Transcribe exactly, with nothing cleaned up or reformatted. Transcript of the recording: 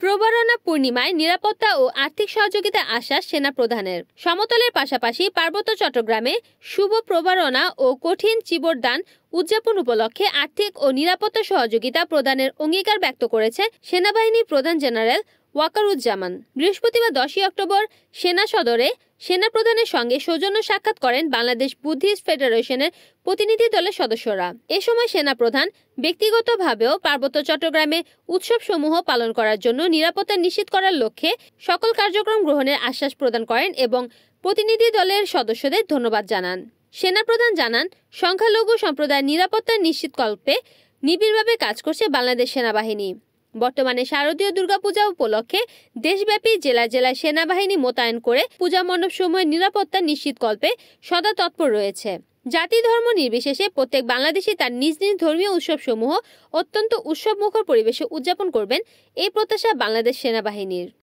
প্রবারণা পূর্ণিমায় নিরাপত্তা ও আর্থিক সহযোগিতা আশ্বাস সেনা প্রধানের। সমতলের পাশাপাশি পার্বত্য চট্টগ্রামে শুভ প্রবারণা ও কঠিন চিবরদান উদযাপন উপলক্ষে আর্থিক ও নিরাপত্তা সহযোগিতা প্রদানের অঙ্গীকার ব্যক্ত করেছে সেনাবাহিনীর প্রধান জেনারেল ওয়াকারুজ্জামান। বৃহস্পতিবার দশই অক্টোবর সেনা সদরে সেনা প্রধানের সঙ্গে সৌজন্য সাক্ষাৎ করেন বাংলাদেশ বুদ্ধিস্ট ফেডারেশনের প্রতিনিধি দলের সদস্যরা। এ সময় সেনা প্রধান ব্যক্তিগতভাবেও পার্বত্য চট্টগ্রামে উৎসবসমূহ পালন করার জন্য নিরাপত্তা নিশ্চিত করার লক্ষ্যে সকল কার্যক্রম গ্রহণের আশ্বাস প্রদান করেন এবং প্রতিনিধি দলের সদস্যদের ধন্যবাদ জানান। সেনা প্রধান জানান, সংখ্যালঘু সম্প্রদায়ের নিরাপত্তা নিশ্চিতকল্পে নিবিড়ভাবে কাজ করছে বাংলাদেশ সেনাবাহিনী। বর্তমানে শারদীয় দুর্গাপূজা উপলক্ষে দেশব্যাপী জেলায় জেলায় সেনাবাহিনী মোতায়েন করে পূজা মণ্ডপসমূহের নিরাপত্তা নিশ্চিতকল্পে সদা তৎপর রয়েছে। জাতি ধর্ম নির্বিশেষে প্রত্যেক বাংলাদেশি তার নিজ নিজ ধর্মীয় উৎসবসমূহ অত্যন্ত উৎসবমুখর পরিবেশে উদযাপন করবেন, এই প্রত্যাশা বাংলাদেশ সেনাবাহিনীর।